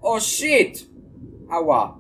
O shit! Ała.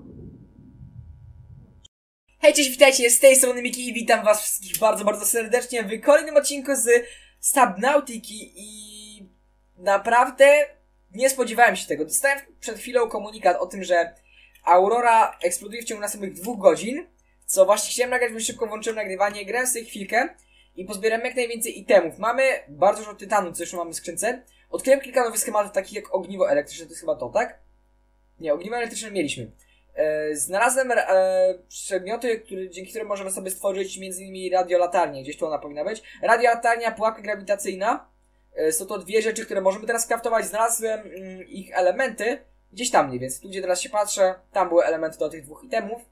Hej, cześć, witajcie, z tej strony Miki i witam was wszystkich bardzo, bardzo serdecznie w kolejnym odcinku z Subnautiki i naprawdę nie spodziewałem się tego. Dostałem przed chwilą komunikat o tym, że Aurora eksploduje w ciągu następnych 2 godzin, co właśnie chciałem nagrać, bo szybko włączyłem nagrywanie, grałem sobie chwilkę i pozbieram jak najwięcej itemów. Mamy bardzo dużo tytanu, co już mamy w skrzynce. Odkryłem kilka nowych schematów, takich jak ogniwo elektryczne, to jest chyba to, tak? Nie, ogniwo elektryczne mieliśmy. Znalazłem przedmioty, dzięki którym możemy sobie stworzyć m.in. radiolatarnię, gdzieś tu ona powinna być. Radiolatarnia, pułapka grawitacyjna. Są to 2 rzeczy, które możemy teraz craftować. Znalazłem ich elementy gdzieś tam mniej, więc tu gdzie teraz się patrzę, tam były elementy do tych 2 itemów.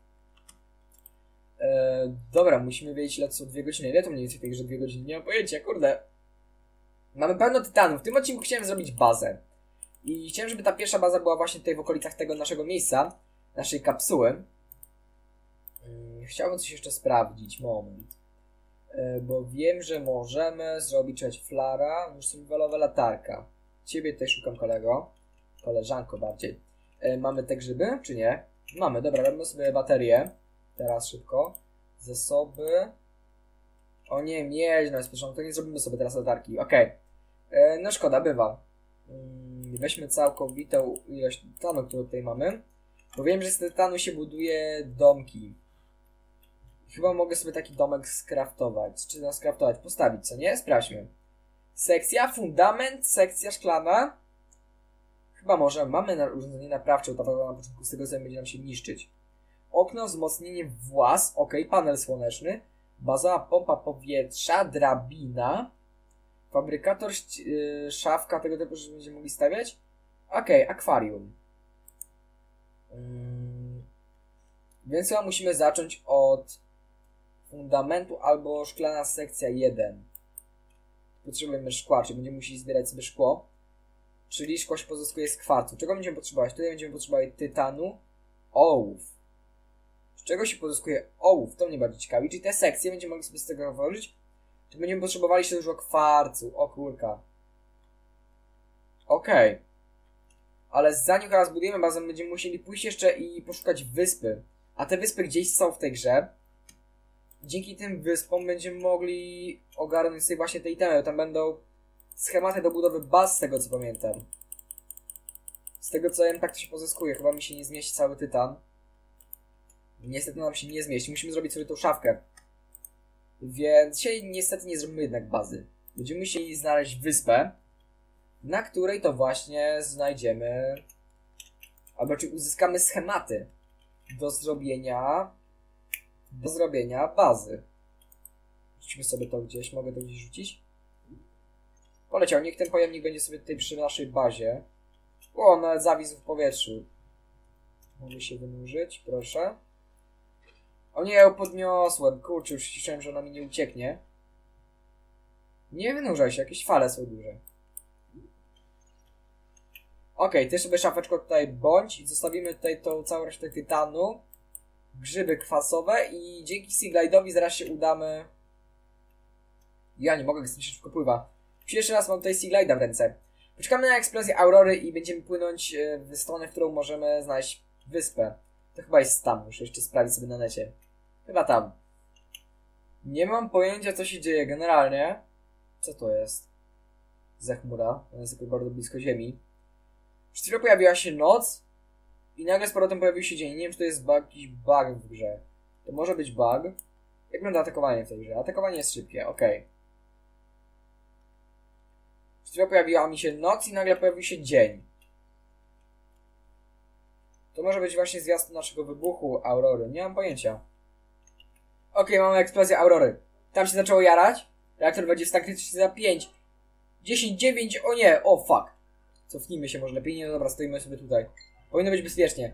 Dobra, musimy wiedzieć ile to są 2 godziny. Ile to mniej więcej tej grze 2 godziny? Nie mam pojęcia, kurde. Mamy pełno tytanów. W tym odcinku chciałem zrobić bazę. I chciałem, żeby ta pierwsza baza była właśnie tutaj w okolicach tego naszego miejsca. Naszej kapsuły. Chciałbym coś jeszcze sprawdzić. Moment. Bo wiem, że możemy zrobić flara. Już survivalowa latarka. Ciebie tutaj szukam, kolego. Koleżanko bardziej. Mamy te grzyby, czy nie? Mamy, dobra, robimy sobie baterię. Teraz szybko. Zasoby. O nie, miedź, no jest to nie zrobimy sobie teraz latarki. Okej. No szkoda, bywa. Weźmy całkowitą ilość tytanu, którą tutaj mamy. Bo wiem, że z tytanu się buduje domki. Chyba mogę sobie taki domek skraftować. Czy no skraftować? Postawić, co nie? Sprawdźmy. Sekcja, fundament, sekcja szklana. Chyba może mamy urządzenie naprawcze, to na początku z tego co będzie nam się niszczyć. Okno, wzmocnienie włas, ok, panel słoneczny. Bazowa pompa powietrza, drabina. Fabrykator, szafka tego typu, że będziemy mogli stawiać. Ok, akwarium. Więc chyba musimy zacząć od fundamentu albo szklana sekcja 1. Potrzebujemy szkła, czyli będziemy musieli zbierać sobie szkło. Czyli szkło się pozyskuje z kwarcu. Czego będziemy potrzebować? Tutaj będziemy potrzebować tytanu, ołów. Z czego się pozyskuje ołów? To mnie bardziej ciekawi. Czyli te sekcje będziemy mogli sobie z tego wyłożyć. Czy będziemy potrzebowali się dużo kwarcu? O kurka. Okej. Ale zanim teraz budujemy bazę, będziemy musieli pójść jeszcze i poszukać wyspy. A te wyspy gdzieś są w tej grze. Dzięki tym wyspom będziemy mogli ogarnąć sobie właśnie te itemy. Tam będą schematy do budowy baz, z tego co pamiętam. Z tego co wiem, tak to się pozyskuje. Chyba mi się nie zmieści cały tytan. Niestety nam się nie zmieści. Musimy zrobić sobie tą szafkę. Więc dzisiaj niestety nie zrobimy jednak bazy. Będziemy musieli znaleźć wyspę, na której to właśnie znajdziemy, albo czy uzyskamy schematy do zrobienia bazy. Rzućmy sobie to gdzieś, mogę to gdzieś rzucić? Poleciał, niech ten pojemnik będzie sobie tutaj przy naszej bazie. O, nawet zawisł w powietrzu. Mogę się wynurzyć, proszę. O nie, ją podniosłem, kurczę, już ciszyłem, że ona mi nie ucieknie. Nie wynurzaj się, jakieś fale są duże. Okej, ty sobie szafeczko tutaj bądź i zostawimy tutaj tą całą resztę tytanu. Grzyby kwasowe i dzięki Seaglide'owi zaraz się udamy... Ja nie mogę, jestem szybko pływa. Pierwszy raz mam tutaj Seaglide'a w ręce. Poczekamy na eksplozję Aurory i będziemy płynąć w stronę, w którą możemy znaleźć wyspę. To chyba jest tam, muszę jeszcze sprawdzić sobie na necie. Chyba tam. Nie mam pojęcia co się dzieje generalnie. Co to jest? Za chmura, ona jest jakoś bardzo blisko ziemi. Przed chwilą pojawiła się noc i nagle z powrotem pojawił się dzień. Nie wiem czy to jest jakiś bug w grze. To może być bug. Jak wygląda atakowanie w tej grze? Atakowanie jest szybkie, okej. Przed chwilą pojawiła mi się noc i nagle pojawił się dzień. To może być właśnie zwiastun naszego wybuchu Aurory. Nie mam pojęcia. Okej, mamy eksplozję Aurory. Tam się zaczęło jarać. Reaktor będzie w stanie krytyczny za 5. 10, 9, o nie, o fuck. Cofnijmy się może lepiej. Nie, no dobra, stoimy sobie tutaj. Powinno być bezpiecznie.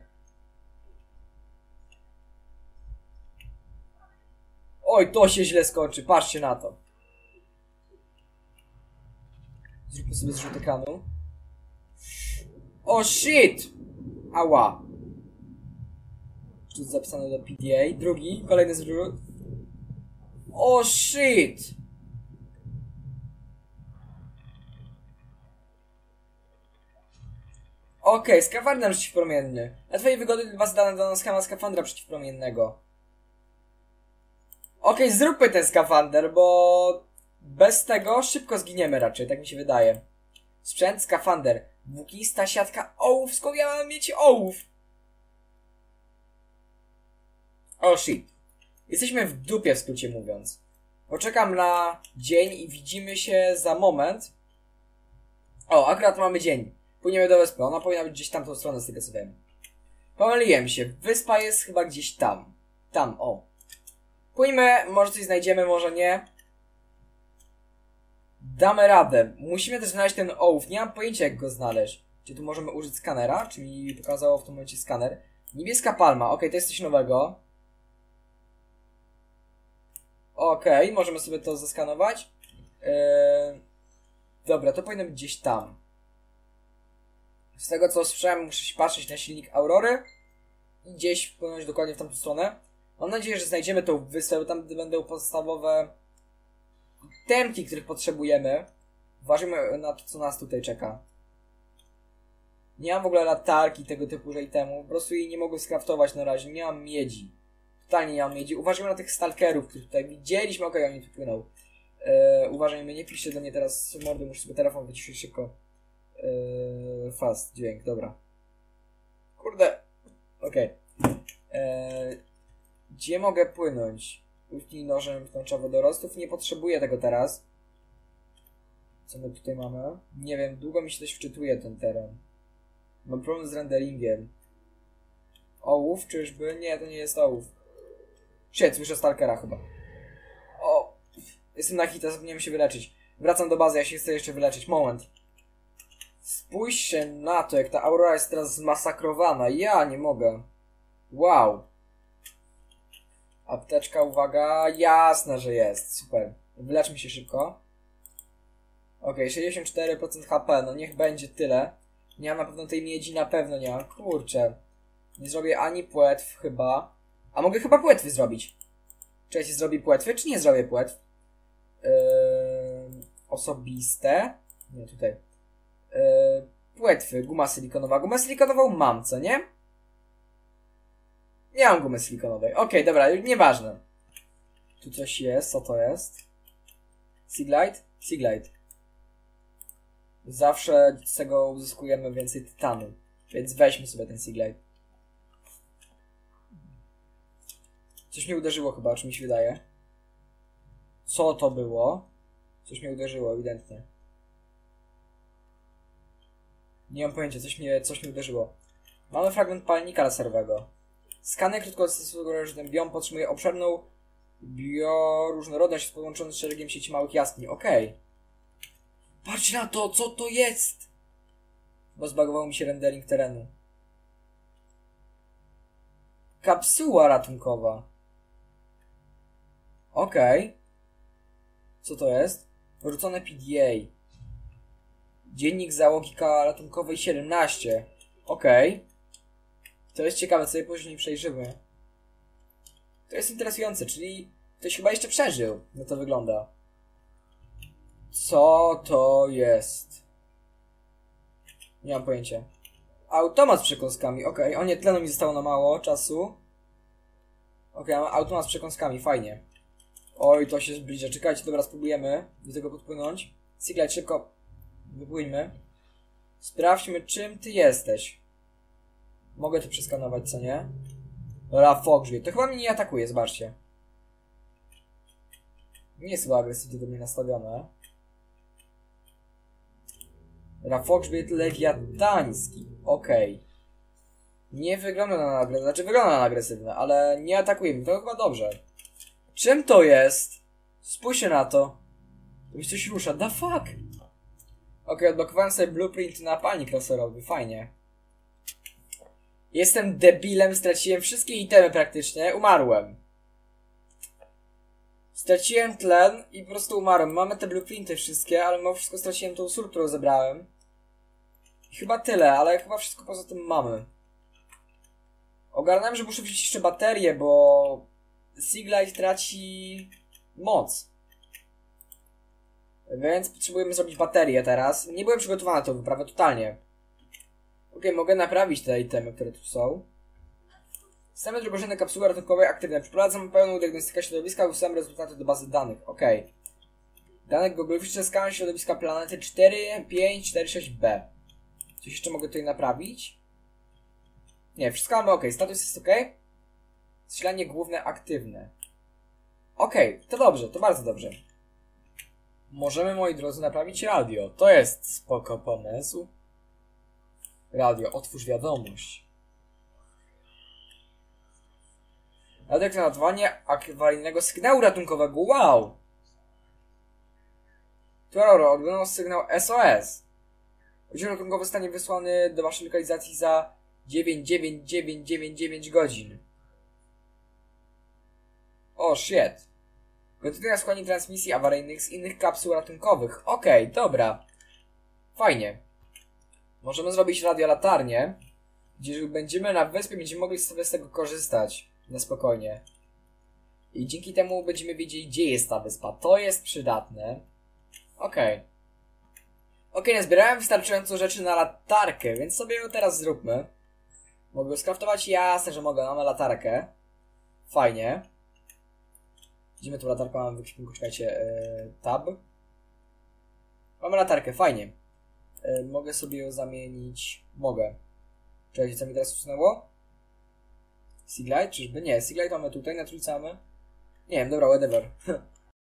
Oj, to się źle skończy, patrzcie na to. Zróbmy sobie zrzut ekranu. O shit! Ała. Tu jest zapisane do PDA. Drugi, kolejny zrzut. O shit! Okej, skafander przeciwpromienny. Na twojej wygody was dana do nas schema skafandra przeciwpromiennego. Okej, zróbmy ten skafander, bo bez tego szybko zginiemy raczej, tak mi się wydaje. Sprzęt, skafander, włóknista siatka, ołów, skąd ja mam mieć ołów? Oh shit. Jesteśmy w dupie, w skrócie mówiąc. Poczekam na dzień i widzimy się za moment. O, akurat mamy dzień. Płyniemy do wyspy. Ona powinna być gdzieś tamtą stronę, z tego co wiem. Pomyliłem się. Wyspa jest chyba gdzieś tam. Tam, o. Płyńmy, może coś znajdziemy, może nie. Damy radę. Musimy też znaleźć ten ołów. Nie mam pojęcia, jak go znaleźć. Czy tu możemy użyć skanera? Czy mi pokazało w tym momencie skaner? Niebieska palma. Okej, to jest coś nowego. Okej, możemy sobie to zeskanować. Dobra, to powinno być gdzieś tam. Z tego co słyszałem, muszę się patrzeć na silnik Aurory i gdzieś wpłynąć dokładnie w tamtą stronę. Mam nadzieję, że znajdziemy tą wyspę, bo tam będą podstawowe temki, których potrzebujemy. Uważajmy na to, co nas tutaj czeka. Nie mam w ogóle latarki, tego typu temu. Po prostu jej nie mogę skraftować na razie. Nie mam miedzi. Totalnie nie mam miedzi. Uważajmy na tych stalkerów, których tutaj widzieliśmy. Okej, oni tu płyną. Uważajmy, nie piszcie do mnie teraz mordy, muszę sobie telefon wyciszyć szybko. Fast dźwięk, dobra. Kurde. Okej. Gdzie mogę płynąć? Utnij nożem wtącza wodorostów. Nie potrzebuję tego teraz. Co my tutaj mamy? Nie wiem, długo mi się też wczytuje ten teren. Mam problem z renderingiem. Ołów, czyżby? Nie, to nie jest ołów. Shit, słyszę stalkera chyba. O! Jestem na hita, zapomniałem się wyleczyć. Wracam do bazy, ja się chcę jeszcze wyleczyć. Moment. Spójrzcie na to, jak ta aurora jest teraz zmasakrowana. Ja nie mogę. Wow. Apteczka, uwaga. Jasne, że jest. Super. Wyleczmy się szybko. Okej, 64% HP. No niech będzie tyle. Nie mam na pewno tej miedzi, na pewno nie mam. Kurczę. Nie zrobię ani płetw chyba. A mogę chyba płetwy zrobić. Czy ja się zrobię płetwy, czy nie zrobię płetw? Osobiste. Nie, tutaj. Płetwy, guma silikonowa. Gumę silikonową mam, co nie? Nie mam gumy silikonowej. Okej, dobra, nieważne. Tu coś jest, co to jest? Seaglide? Seaglide. Zawsze z tego uzyskujemy więcej tytanu. Więc weźmy sobie ten Seaglide. Coś mnie uderzyło chyba, czy mi się wydaje? Co to było? Coś mnie uderzyło, ewidentnie. Nie mam pojęcia, coś mnie uderzyło. Mamy fragment palnika laserowego. Skaner krótkodystansowego, że ten biom podtrzymuje obszerną bioróżnorodność połączony z szeregiem sieci małych jaskiń. Okej. Patrz na to, co to jest! Bo zbagował mi się rendering terenu. Kapsuła ratunkowa. Okej. Co to jest? Porzucone PDA. Dziennik załogi ratunkowej 17. Okej. To jest ciekawe, co sobie później przejrzymy. To jest interesujące, czyli ktoś chyba jeszcze przeżył. No to wygląda. Co to jest? Nie mam pojęcia. Automat z przekąskami, okej. O nie, tlenu mi zostało na mało czasu. Okej, mamy automat z przekąskami, fajnie. Oj, to się zbliża. Czekajcie, dobra, spróbujemy do tego podpłynąć. Seaglide, szybko wypłyńmy. Sprawdźmy, czym ty jesteś. Mogę to przeskanować, co nie? Dobra, Fogrzbie. To chyba mnie nie atakuje, zobaczcie. Nie jest chyba agresywnie do mnie nastawione. Rafogrzbiet lewiatański. Okej. Nie wygląda na agresywne. Znaczy wygląda na agresywne, ale nie atakuje mnie. To chyba dobrze. Czym to jest? Spójrzcie na to. Tu mi coś rusza. The fuck? Okej, odblokowałem sobie blueprint na palnik laserowy. Fajnie. Jestem debilem, straciłem wszystkie itemy praktycznie. Umarłem. Straciłem tlen i po prostu umarłem. Mamy te blueprinty wszystkie, ale mimo wszystko straciłem tą sól, którą zebrałem. I chyba tyle, ale chyba wszystko poza tym mamy. Ogarnąłem, że muszę wziąć jeszcze baterię, bo Seaglide traci moc. Więc potrzebujemy zrobić baterię teraz. Nie byłem przygotowany na tą wyprawę totalnie. Okej, mogę naprawić te itemy, które tu są. Systemy drugorzędne kapsuły ratunkowej aktywne. Przeprowadzam pełną diagnostykę środowiska i usuwam rezultaty do bazy danych. Okej. Dane geograficzne skalan środowiska planety 4546b. Coś jeszcze mogę tutaj naprawić? Nie, wszystko mamy ok. Status jest ok. Zasilanie główne aktywne. Okej, to dobrze, to bardzo dobrze. Możemy, moi drodzy, naprawić radio. To jest spoko pomysł. Radio, otwórz wiadomość. Radioaktywowanie awaryjnego sygnału ratunkowego. Wow! Tororo, odbiono sygnał SOS. Oddział ratunkowy zostanie wysłany do waszej lokalizacji za 99999 godzin. O, shit. Kontynuuję składanie transmisji awaryjnych z innych kapsuł ratunkowych. Okej, dobra. Fajnie. Możemy zrobić radiolatarnię, gdzie będziemy na wyspie, będziemy mogli sobie z tego korzystać na spokojnie. I dzięki temu będziemy wiedzieli, gdzie jest ta wyspa. To jest przydatne. Okej, nazbierałem wystarczająco rzeczy na latarkę, więc sobie ją teraz zróbmy. Mogę go skraftować? Jasne, że mogę. Mamy latarkę. Fajnie. Gdzie my tu latarkę mamy w ekwipunku? Czekajcie. Tab. Mamy latarkę, fajnie. Mogę sobie ją zamienić. Mogę. Czekajcie, co mi teraz usunęło? Siglight? Czyżby? Nie, Siglight mamy tutaj, na trójce mamy. Nie wiem, dobra, whatever.